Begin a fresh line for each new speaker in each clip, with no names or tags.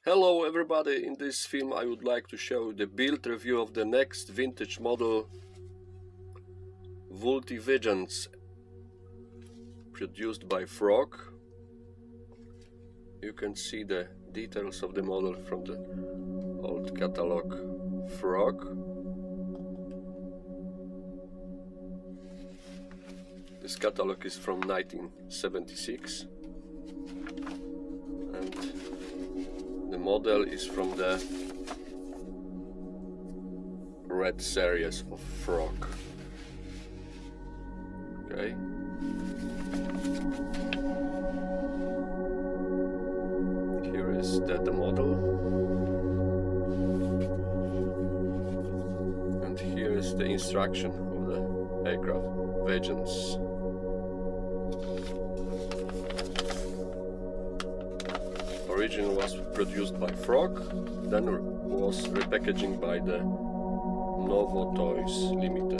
Hello everybody, in this film I would like to show the build review of the next vintage model Multi-Visions produced by Frog. You can see the details of the model from the old catalog Frog. This catalog is from 1976 and the model is from the red series of Frog. Okay. Here is the model. And here is the instruction of the aircraft Visions. Originally was produced by Frog, then was repackaging by the NOVO Toys Limited.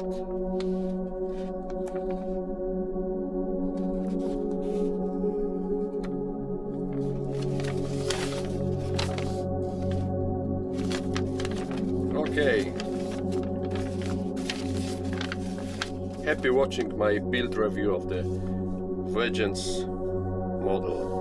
Okay. Happy watching my build review of the Visions model.